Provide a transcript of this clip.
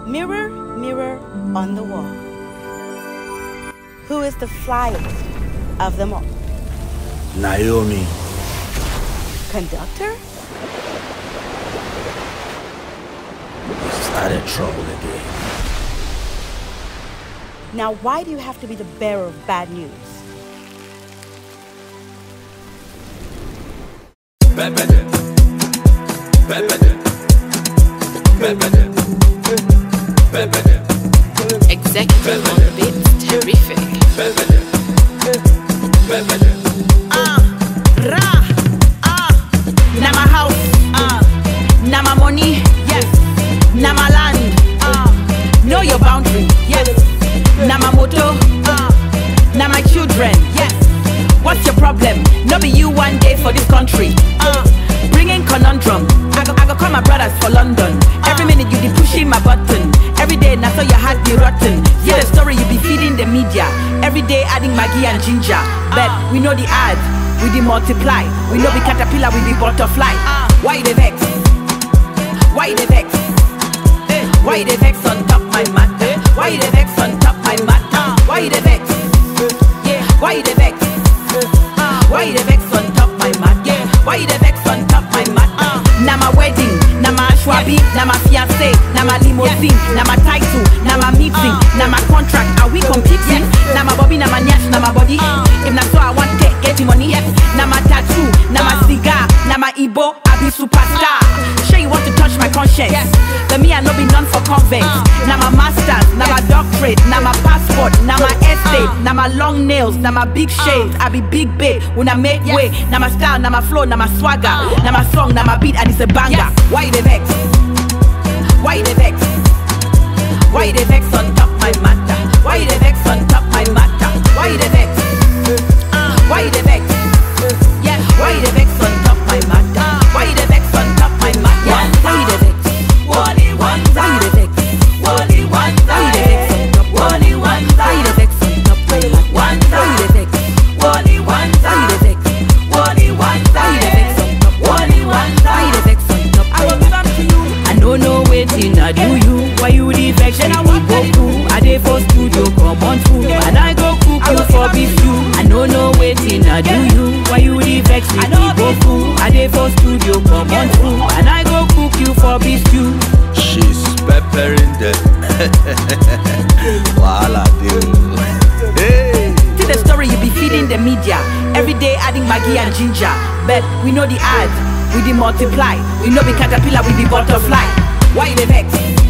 Mirror, mirror on the wall, who is the flyest of them all? Naomi. Conductor? You started trouble again. Now why do you have to be the bearer of bad news? Executive on the beats, terrific. Now my house, now my money, yes. Now my land, know your boundary, yes. Now my motto, now my children, yes. What's your problem? No be you one day for this country. Bringing conundrum. I go call my brothers for London. Every minute you be pushing my button. Every day now so your heart be rotten. See the story you be feeding the media. Every day adding Maggie and ginger. But we know the ads, we the multiply. We know the caterpillar, we the butterfly. Why they vex? Why they vex? Why they vex on top my matter? Why they vex on top my matter? Why they vex? Why they vex? Why they vex on top my matter? Why they vex on top my matter? Now my wedding, now my ashwabi, now my fiancé, now my limousine, now my title, now my meeting, now my contract. Are we competing? Now my bobby, now my nyash, now my body. If not so I want to get the money. Now my tattoo, now my cigar, now my Igbo, I be superstar. Sure you want to touch my conscience? But me I no be none for convents. Now my masters, now my doctorate, now my passport, now my estate, now my long nails, now my big shades. I be big babe when I make way. Now my style, now my flow, now my swagger, now my song, now my beat, and it's a banger. Why they vex? Why they vex? Why they vex on top my matter? Why they vex on top my matter? Why they vex? Why they vex? Yeah, why they vex on top my matter? Why they vex on top my matter? Why they vex? Why they vex? Why they vex on top? Why they vex on top my matter? Why they vex? Why they vex? Why they vex on top? Why they vex on top? I will give up to you. I don't know waiting I do you. Why you the vex? Then I won't go through. I dey for studio come on through, and I go cook you for beef stew. I don't know waiting I do you. Why you the vex? I know go through. I dey for studio come on through, and I go cook you for beef stew. She's peppering them. Wahala deal. Hey. See the story you be feeding the media. Every day adding Maggie and ginger. But we know the ads, we the multiply. We know the caterpillar, we the butterfly. Why they vex?